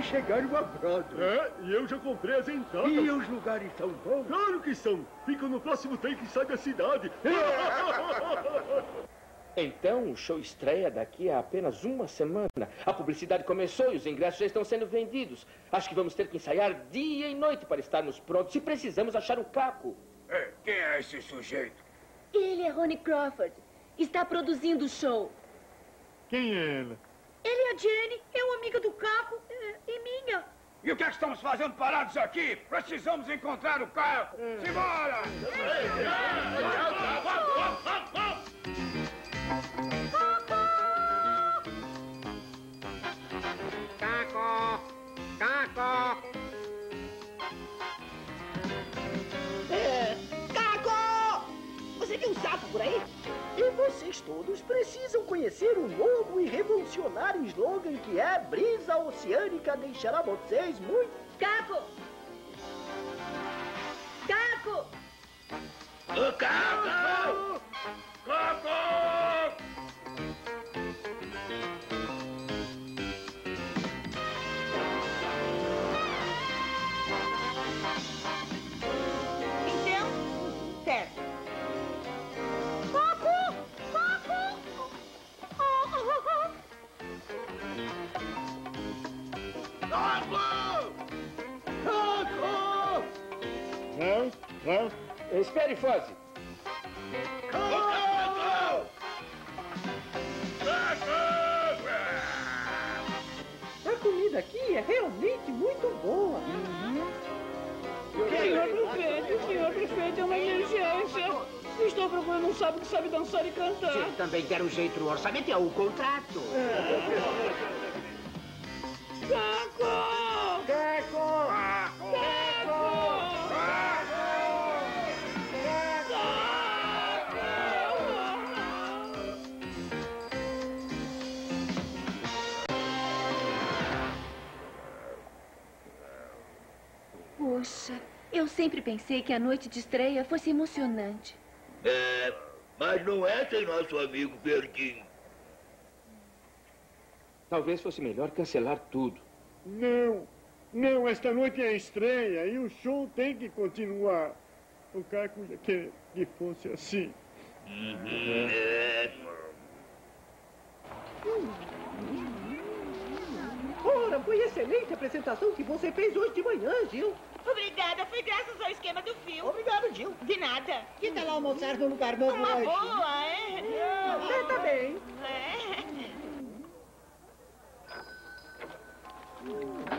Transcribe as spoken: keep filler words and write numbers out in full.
de chegar uma Broadway. É, e eu já comprei as entradas. E os lugares são bons? Claro que são. Ficam no próximo trem que sai da cidade. Então, o show estreia daqui a apenas uma semana. A publicidade começou e os ingressos já estão sendo vendidos. Acho que vamos ter que ensaiar dia e noite para estarmos prontos. Se precisamos achar o Caco. É, quem é esse sujeito? Ele é Ronnie Crawford. Está produzindo o show. Quem é ela? Ele é a Jenny, é uma amiga do Caco é, e minha. E o que é que estamos fazendo parados aqui? Precisamos encontrar o Caco. Simbora! Caco! Caco! É, Caco! Você viu um sapo por aí? E vocês todos precisam conhecer o novo e revolucionário slogan que é Brisa Oceânica deixará vocês muito... Caco! Caco! O Caco! Caco! Então, certo. Não, não. Espere, Fozzie. A comida aqui é realmente muito boa. Senhor prefeito, senhor prefeito, é uma emergência. Estou procurando um sábio que sabe dançar e cantar. Sim, também quero um jeito no orçamento e é o contrato. Caco! Caco! Poxa, eu sempre pensei que a noite de estreia fosse emocionante. É, mas não é sem nosso amigo Verdinho. Talvez fosse melhor cancelar tudo. Não, não, esta noite é a estreia e o show tem que continuar. O Caco já quer que fosse assim. Uhum, é. Ora, foi excelente a apresentação que você fez hoje de manhã, Gil. Obrigada, foi graças ao esquema do filme. Obrigado, Gil. De nada. Que tal almoçar num lugar novo Uma hoje? boa, é? Você tá bem. É.